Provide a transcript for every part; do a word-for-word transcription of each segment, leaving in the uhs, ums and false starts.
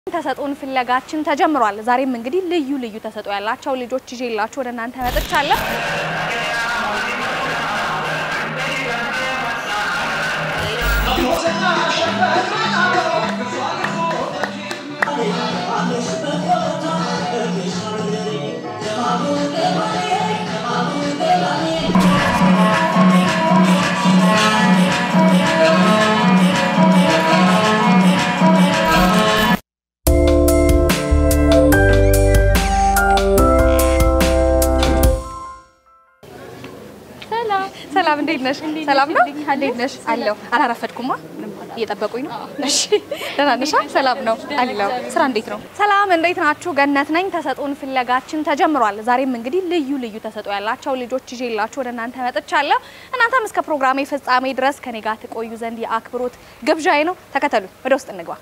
ተሰጥኦን ፍለጋችን ተጀምሯል ዛሬም እንግዲህ ልዩ ልዩ ተሰጥኦ ያላቸው ልጆች ይዤላችሁ ወደ እናንተ መጥቻለሁ ሰላም እንዴት ነሽ ሰላም ነው እንዴት ነሽ አለው አላረፈድኩማ እየጠበቁኝ ነው እሺ ደህና ነሽ ሰላም ነው አለው ስራ እንዴት ነው ሰላም እንዴት ናችሁ ገነት ነኝ ተሰጥኦን ፍለጋችን ተጀምሯል ዛሬም እንግዲህ ልዩ ልዩ ተሰጥኦ ያላቸው ልጆች ይዤላችሁ ወደ እናንተ መጥቻለሁ እናንተም እስከ ፕሮግራሜ ፍጻሜ ድረስ ከኔ ጋር ተቆዩ ዘንድ የአክብሮት ግብዣዬ ነው ተከተሉ ወደ ውስጥ እንግባ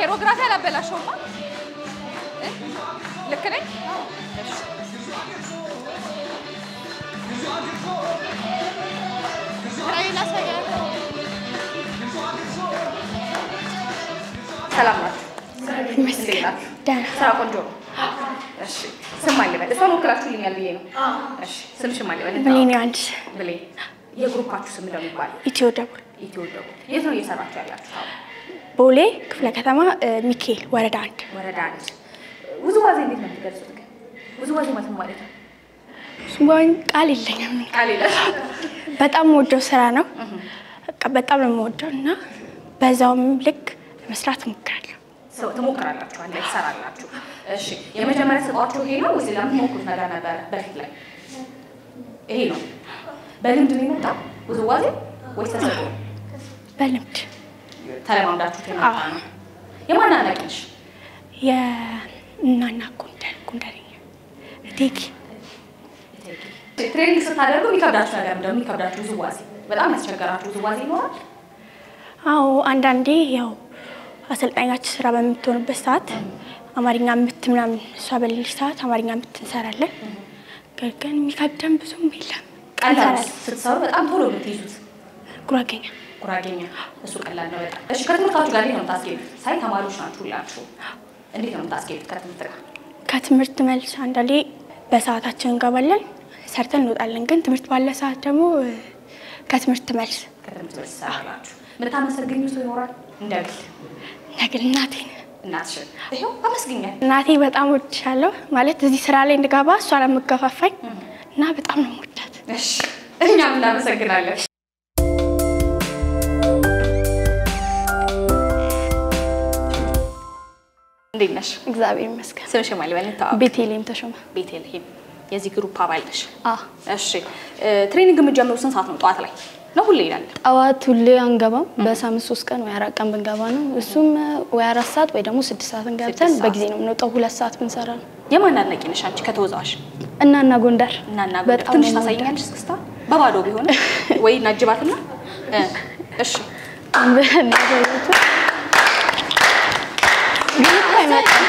አይሮግራፊ አላበላሽውማ ልክ ነኝ ራይላ ሳያ ሰላም ናችሁ መስገና ስራ ቆንጆ እሺ ስማኝ ልበል እሷን ወክላችሁልኛል ብዬ ነው እሺ ስምሽ ማን ልበል ብሌን አንድ ብሌን የግሩፓችሁ ስም እንደምን ይባላል ኢትዮ ደቡል ኢትዮ ደቡል የት ነው እየሰራችሁ ያላችሁ ቦሌ ክፍለ ከተማ ሚካኤል ወረዳ አንድ ወረዳ አንድ ውዝዋዜ እንዴት ነው የምትገልጹት ግን ውዝዋዜ ማለት ነው ማለት ነው ስሙን ቃል የለኝም ቃል የለሽም በጣም ወደው ስራ ነው በቃ በጣም ነው የምወደውና በዛውም ልክ መስራት ሞክራለሁ ሰው ተሞክራላችሁ አንዴ ይሰራላችሁ እሺ የመጀመሪያ ስጣችሁ ይሄ ነው ወይስ ለምትሞክሩት ነገር ነበር በፊት ላይ ይሄ ነው በልምድ ነው የመጣው ውዝዋዜ ወይስ ተሰጥቶ በልምድ ተለማምዳችሁ የመጣ ነው የማን አናቂሽ የእናና ጎንደር ጎንደርኛ እቴጌ ትሬኒንግ ስታደርጉ የሚከብዳችሁ ነገር እንደው የሚከብዳችሁ ውዝዋዜ በጣም ያስቸገራችሁ ውዝዋዜ ይኖራል አዎ አንዳንዴ ያው አሰልጣኛችን ስራ በምትሆንበት ሰዓት አማርኛ ምት ምናምን እሷ በሌለች ሰዓት አማርኛ ምት እንሰራለን ግን የሚከብደን ብዙም የለም ቀላል ስትሰሩ በጣም ቶሎ የምትይዙት ጉራጌኛ ጉራጌኛ እሱ ቀላል ነው በጣም እሺ ከትምህርታችሁ ጋር ነው የምታስኬዱት ሳይ ተማሪዎች ናችሁ ሁላችሁ እንዴት ነው የምታስኬዱት ከትምህርት ጋር ከትምህርት መልስ አንዳንዴ በሰዓታችን እንገባለን ሰርተን እንወጣለን ግን ትምህርት ባለ ሰዓት ደግሞ ከትምህርት መልስ ከትምህርት መልስ ሰራላችሁ ምታመሰግኙ ሰው ይኖራል እንደግል ነገር እናቴን እናትሽን ይሄው አመስግኛለሁ እናቴ በጣም ወድሻለሁ ማለት እዚህ ስራ ላይ እንድገባ እሷ ለምትገፋፋኝ እና በጣም ነው የምወዳት እሺ እኛም እናመሰግናለን እንዴት ነሽ እግዚአብሔር ይመስገን ስምሽ ማን ልበል እንታው ቤቴሌም ተሾመ ቤቴልሄም የዚህ ግሩፕ አባል ነሽ አዎ እሺ ትሬኒንግ የምትጀምሩት ስንት ሰዓት ነው ጠዋት ላይ ነው ሁሌ ይላል ጠዋት ሁሌ አንገባም በሳምንት ሶስት ቀን ወይ አራት ቀን ብንገባ ነው እሱም ወይ አራት ሰዓት ወይ ደግሞ ስድስት ሰዓት እንገብተን በጊዜ ነው የምንወጣው ሁለት ሰዓት ብንሰራ ነው የማን አድናቂ ነሽ አንቺ ከተወዛዋሽ እናና ጎንደር እናና ጎንደር ትንሽ ታሳይኛለሽ እስክስታ በባዶ ቢሆን ወይ ናጅባትና እሺ አንበና ዘይቱ ግን አይመጣም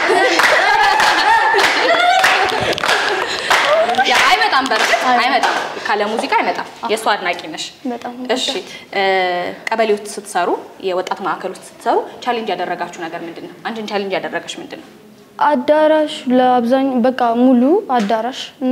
ያ አይመጣም በርግጥ አይመጣም ካለ ሙዚቃ አይመጣም የሷ አድናቂ ነሽ በጣም እሺ ቀበሌው ስትሰሩ የወጣት ማዕከል ውስጥ ስትሰሩ ቻሌንጅ ያደረጋችሁ ነገር ምንድነው አንቺን ቻሌንጅ ያደረጋሽ ምንድነው አዳራሽ ለአብዛኛው በቃ ሙሉ አዳራሽ እና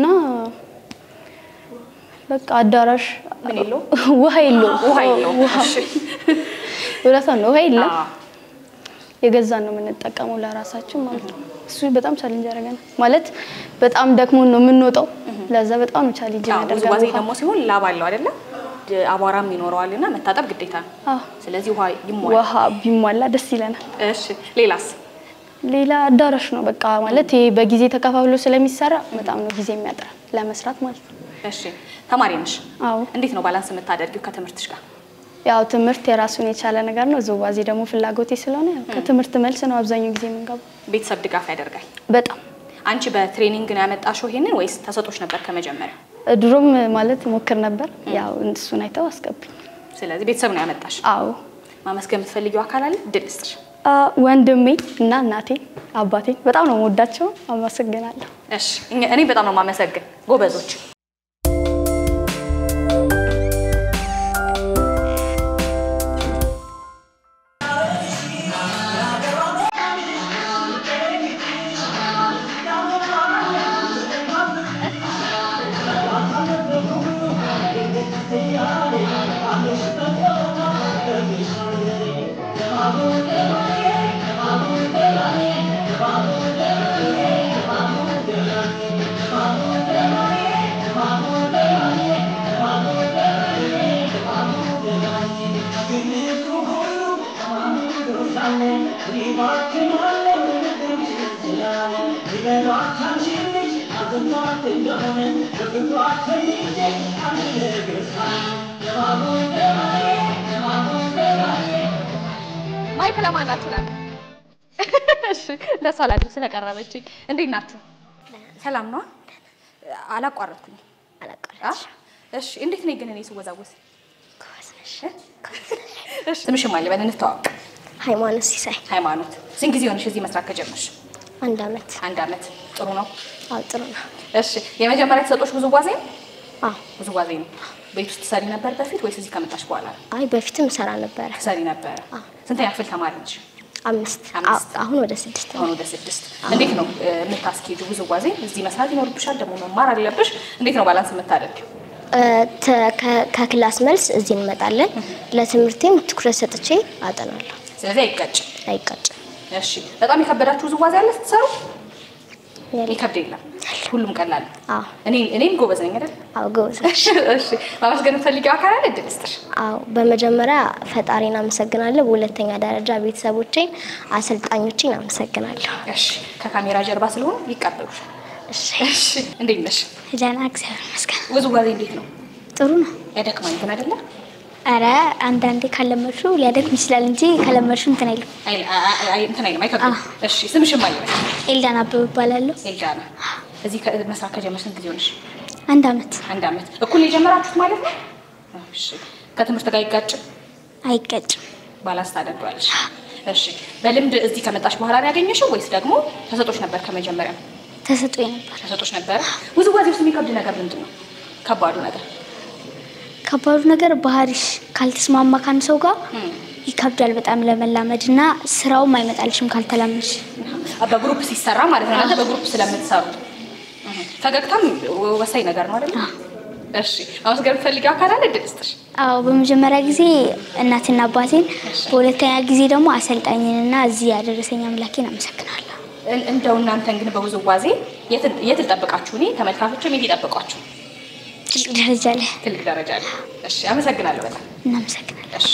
በቃ አዳራሽ ምን ይለው ውሃ ይለው ውሃ ይለው እሺ ወላታ ነው ውሃ ይለው የገዛን ነው የምንጠቀመው ለራሳችን ማለት ነው እሱ በጣም ቻሌንጅ ያደረገን ማለት በጣም ደክሞን ነው የምንወጣው ለዛ በጣም ነው ቻሌንጅ ያደረገው ውዝዋዜ ደግሞ ሲሆን ላባለው አይደለ አቧራም ይኖረዋልና መታጠብ ግዴታ ነው ስለዚህ ውሃ ይሟላ ውሃ ቢሟላ ደስ ይለናል እሺ ሌላስ ሌላ አዳራሽ ነው በቃ ማለት ይሄ በጊዜ ተከፋፍሎ ስለሚሰራ በጣም ነው ጊዜ የሚያጥራ ለመስራት ማለት ነው እሺ ተማሪ ነሽ አዎ እንዴት ነው ባላንስ የምታደርጊው ከትምህርትሽ ጋር ያው ትምህርት የራሱን የቻለ ነገር ነው ውዝዋዜ ደግሞ ፍላጎቴ ስለሆነ ከትምህርት መልስ ነው አብዛኛው ጊዜ የምንገባው ቤተሰብ ድጋፍ ያደርጋል በጣም አንቺ በትሬኒንግ ነው ያመጣሽው ይሄንን ወይስ ተሰጦሽ ነበር ከመጀመሪያ ድሮም ማለት ሞክር ነበር ያው እሱን አይተው አስገቡኝ ስለዚህ ቤተሰብ ነው ያመጣሽ አዎ ማመስገን የምትፈልጊው አካል አለ ድልስጥሽ ወንድሜ እና እናቴ አባቴ በጣም ነው የምወዳቸው አመሰግናለሁ እሺ እኔ በጣም ነው ማመሰግን ጎበዞች ማይክ ለማናችሁ ነው እሺ ለሰላም ስለቀረበች እንዴት ናችሁ ሰላም ነው አላቋረጥኩኝ አላቋረጥሽ እሺ እንዴት ነው ግን እኔ ስወዛወስ ኮስነሽ እሺ ትምሽ ማለት በእንተዋወቅ ሃይማኖት ሲሳይ ሃይማኖት ስንት ጊዜ ሆነሽ እዚህ መስራት ከጀመርሽ? አንድ አመት አንድ አመት ጥሩ ነው። አዎ ጥሩ ነው። እሺ የመጀመሪያ ተሰጦሽ ውዝዋዜ ነው? አዎ ውዝዋዜ ነው። ቤት ውስጥ ሰሪ ነበር በፊት ወይስ እዚህ ከመጣሽ በኋላ? አይ በፊትም ሰራ ነበር። ሰሪ ነበር። ስንተኛ ክፍል ተማሪ ነሽ? አምስት አሁን ወደ ስድስት አሁን ወደ ስድስት እንዴት ነው የምታስኬጁ ውዝዋዜ? እዚህ መስራት ይኖርብሻል ደግሞ መማር አለብሽ። እንዴት ነው ባላንስ የምታደርጊው? ከክላስ መልስ እዚህ እንመጣለን። ለትምህርቴም ትኩረት ሰጥቼ አጠናለሁ። ስለዚህ አይቀጭ አይቀጭ። እሺ በጣም የከበዳችሁ ውዝዋዜ አለ ስትሰሩ? ይከብድ የለም ሁሉም ቀላል። አዎ እኔ እኔም ጎበዝ ነኝ አይደል? አዎ ጎበዝ ነሽ። እሺ ማመስገን ፈልጊው አካል አለ እድል ስጥሽ? አዎ በመጀመሪያ ፈጣሪን አመሰግናለሁ። በሁለተኛ ደረጃ ቤተሰቦቼን፣ አሰልጣኞቼን አመሰግናለሁ። እሺ ከካሜራ ጀርባ ስለሆነ ይቀበሉሻል። እሺ እሺ እንዴት ነሽ? ደህና እግዚአብሔር ይመስገን። ውዝዋዜ እንዴት ነው? ጥሩ ነው። ያደክማል ግን አይደለ? አረ አንዳንዴ ካለመሹ ሊያደክም ይችላል እንጂ ካለመሹ እንትን አይልም። አይ አይ እንትን አይልም አይከብድም። እሺ ስምሽም ማን ነው? ኤልዳና አበበ እባላለሁ። ኤልዳና እዚህ መስራት ከጀመርሽ ስንት ጊዜ ሆነሽ? አንድ አመት። አንድ አመት እኩል የጀመራችሁት ማለት ነው? እሺ ከትምህርት ጋር አይጋጭም? አይጋጭም። ባላንስ ታደርጊዋለሽ። እሺ በልምድ እዚህ ከመጣሽ በኋላ ነው ያገኘሽው ወይስ ደግሞ ተሰጦሽ ነበር ከመጀመሪያ? ተሰጦኝ ነበር። ተሰጦሽ ነበር። ውዝዋዜ ውስጥ የሚከብድ ነገር ምንድን ነው? ከባዱ ነገር ከባዱ ነገር ባህሪሽ ካልተስማማ ካን ሰው ጋር ይከብዳል በጣም ለመላመድና ስራውም አይመጣልሽም ካልተላመድሽ። በግሩፕ ሲሰራ ማለት ነው። አንተ በግሩፕ ስለምትሰሩ ፈገግታም ወሳኝ ነገር ነው አይደል? እሺ አመስገን ፈልጊው አካል አለ እድል ስጥሽ? አዎ በመጀመሪያ ጊዜ እናትና አባቴን፣ በሁለተኛ ጊዜ ደግሞ አሰልጣኝንና እዚህ ያደረሰኝ አምላኬን አመሰግናለሁ። እንደው እናንተን ግን በውዝዋዜ የት የት ልጠብቃችሁ? እኔ ተመልካቾችም የት ይጠብቋችሁ? ትልቅ ደረጃ ላይ ትልቅ ደረጃ ላይ። እሺ አመሰግናለሁ በጣም እናመሰግናለን። እሺ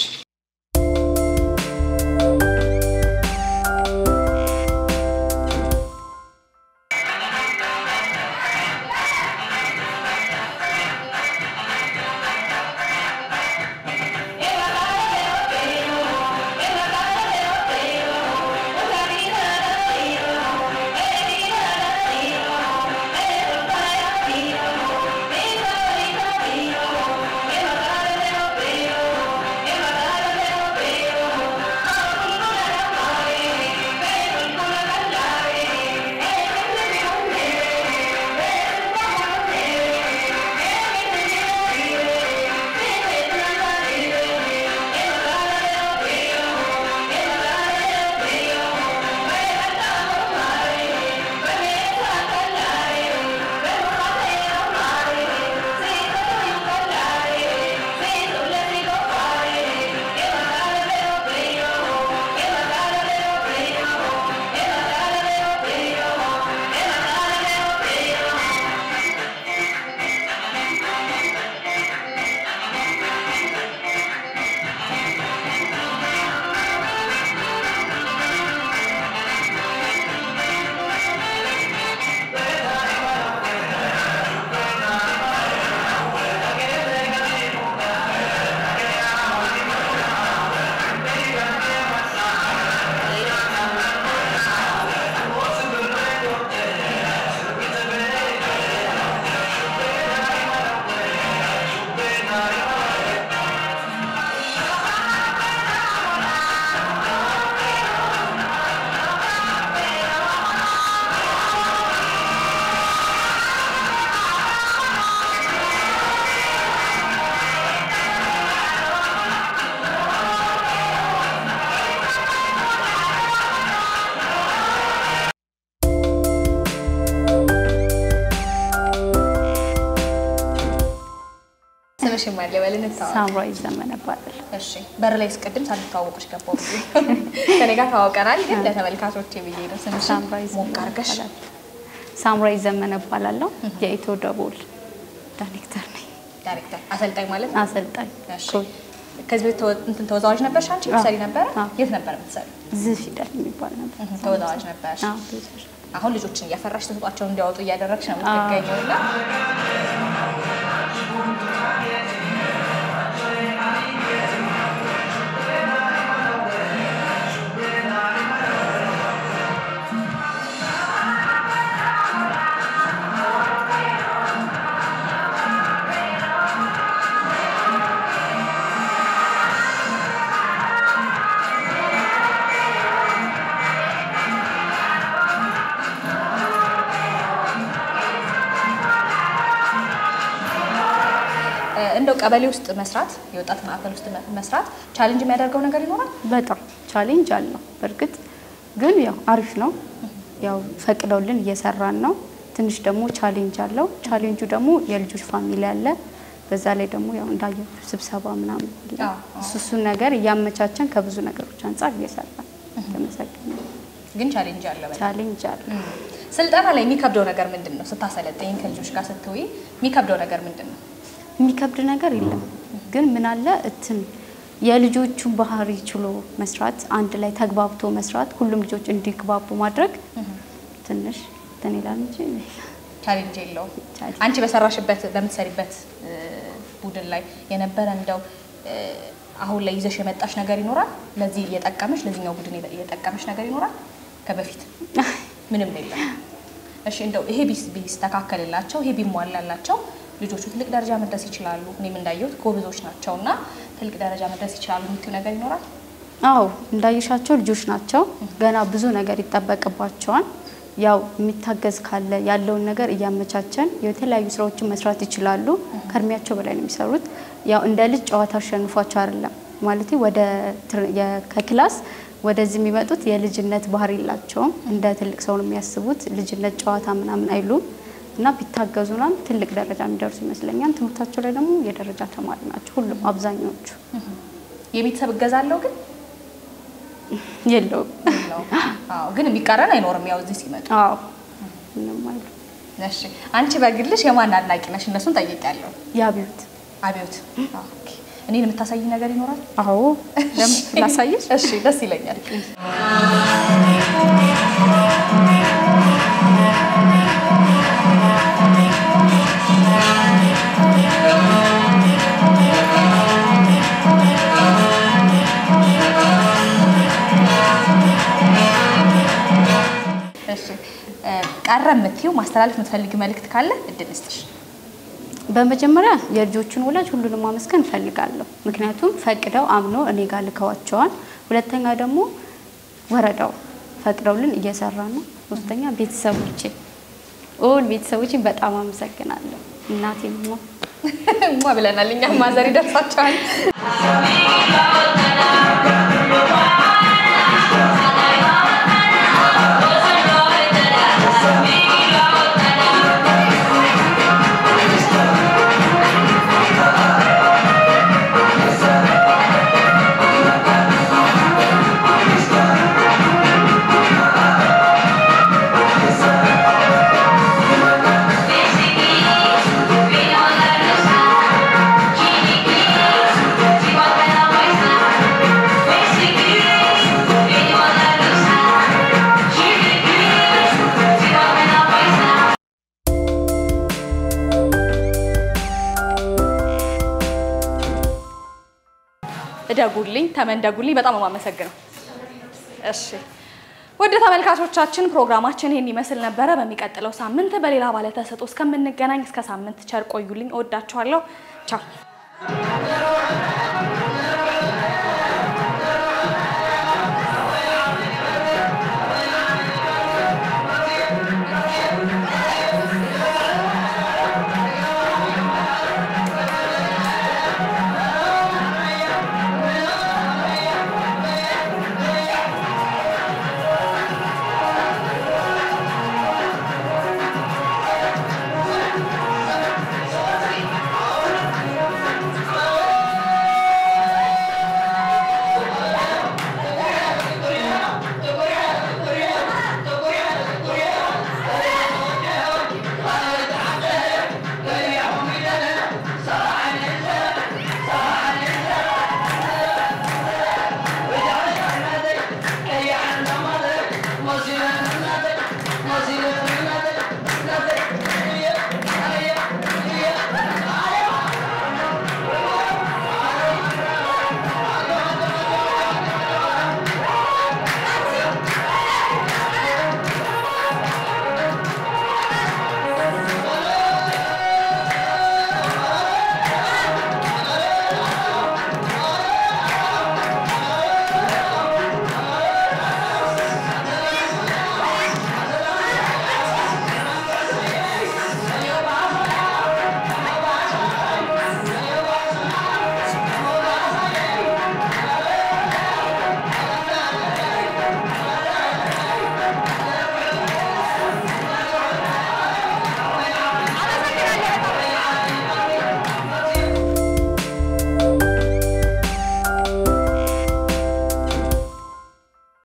ስምሽም አለ ወልን ታው ሳምራዊ ዘመነ ባላል። እሺ በር ላይ እስቀድም ሳልተዋወቅሽ ገባው ከኔ ጋር ታወቀናል ግን ለተመልካቾቼ ብዬ ነው። ስምሽ ሳምራዊ ሞቃርገሽ? ሳምራዊ ዘመነ ባላለው የኢትዮ ደቦል ዳይሬክተር ነኝ። ዳይሬክተር አሰልጣኝ ማለት ነው? አሰልጣኝ። እሺ ከዚህ ቤት እንትን ተወዛዋዥ ነበርሽ አንቺ? ሰሪ ነበር? የት ነበር የምትሰሪ? እዚህ ፊደል የሚባል ነበር። ተወዛዋዥ ነበርሽ? አዎ ተወዛዋዥ። አሁን ልጆችን እያፈራሽ ተሰጧቸው እንዲያወጡ እያደረግሽ ነው የምትገኘውና ቀበሌ ውስጥ መስራት የወጣት ማዕከል ውስጥ መስራት ቻሌንጅ የሚያደርገው ነገር ይኖራል? በጣም ቻሌንጅ አለው። በርግጥ ግን ያው አሪፍ ነው። ያው ፈቅደውልን እየሰራን ነው። ትንሽ ደግሞ ቻሌንጅ አለው። ቻሌንጁ ደግሞ የልጆች ፋሚሊ አለ። በዛ ላይ ደግሞ ያው እንዳየው ስብሰባ ምናምን እሱ ነገር እያመቻቸን ከብዙ ነገሮች አንፃር እየሰራን ተመሰግነ። ግን ቻሌንጅ አለ። ቻሌንጅ አለ። ስልጠና ላይ የሚከብደው ነገር ምንድነው? ስታሰለጥኝ ከልጆች ጋር ስትወይ የሚከብደው ነገር ምንድነው? የሚከብድ ነገር የለም። ግን ምን አለ እትን የልጆቹን ባህሪ ችሎ መስራት፣ አንድ ላይ ተግባብቶ መስራት፣ ሁሉም ልጆች እንዲግባቡ ማድረግ ትንሽ ተኔላን እንጂ ቻሌንጅ የለው። አንቺ በሰራሽበት በምትሰሪበት ቡድን ላይ የነበረ እንደው አሁን ላይ ይዘሽ የመጣሽ ነገር ይኖራል? ለዚህ እየጠቀመሽ ለዚህኛው ቡድን እየጠቀመሽ ነገር ይኖራል? ከበፊት ምንም የለም። እሺ እንደው ይሄ ቢስ ቢስተካከልላቸው ይሄ ቢሟላላቸው ልጆቹ ትልቅ ደረጃ መድረስ ይችላሉ። እኔም እንዳየሁት ጎበዞች ናቸውና ትልቅ ደረጃ መድረስ ይችላሉ የምትዩ ነገር ይኖራል? አዎ እንዳይሻቸው ልጆች ናቸው። ገና ብዙ ነገር ይተበቀባቸዋል። ያው የሚታገዝ ካለ ያለውን ነገር እያመቻቸን የተለያዩ ስራዎችን መስራት ይችላሉ። ከርሚያቸው በላይ ነው የሚሰሩት። ያው እንደ ልጅ ጨዋታ አሸንፏቸው አይደለም ማለት ወደ ከክላስ ወደዚህ የሚመጡት የልጅነት ባህሪ ይላቸው እንደ ትልቅ ሰው ነው የሚያስቡት። ልጅነት ጨዋታ ምናምን አይሉም እና ቢታገዙና ትልቅ ደረጃ የሚደርሱ ይመስለኛል። ትምህርታቸው ላይ ደግሞ የደረጃ ተማሪ ናቸው ሁሉም አብዛኞቹ። የቤተሰብ እገዛ አለው ግን የለውም። አዎ ግን የሚቀረን አይኖርም ያው እዚህ ሲመጡ። አዎ ምንም አይሉ። እሺ አንቺ በግልሽ የማን አድናቂ ነሽ? እነሱን ጠይቄያለሁ። የአብዮት አብዮት። ኦኬ እኔን የምታሳይ ነገር ይኖራል? አዎ ለምን ላሳይሽ? እሺ ደስ ይለኛል። እሺ ቀረ የምትይው ማስተላለፍ የምትፈልጊ መልእክት ካለ እድል ልስጥሽ። በመጀመሪያ የልጆቹን ወላጅ ሁሉንም ማመስገን ፈልጋለሁ። ምክንያቱም ፈቅደው አምኖ እኔ ጋር ልከዋቸዋል። ሁለተኛ ደግሞ ወረዳው ፈቅደውልን እየሰራ ነው። ሶስተኛ ቤተሰቦቼ ኦል ቤተሰቦቼን በጣም አመሰግናለሁ። እናቴም ሞ ሞ ብለናል እኛ ማዘር ይደርሳቸዋል። እደጉልኝ ተመንደጉልኝ በጣም ማመሰግነው። እሺ ወደ ተመልካቾቻችን ፕሮግራማችን ይሄን ይመስል ነበር። በሚቀጥለው ሳምንት በሌላ ባለ ተሰጥኦ እስከምንገናኝ እስከ ሳምንት ቸር ቆዩልኝ። እወዳችኋለሁ። ቻው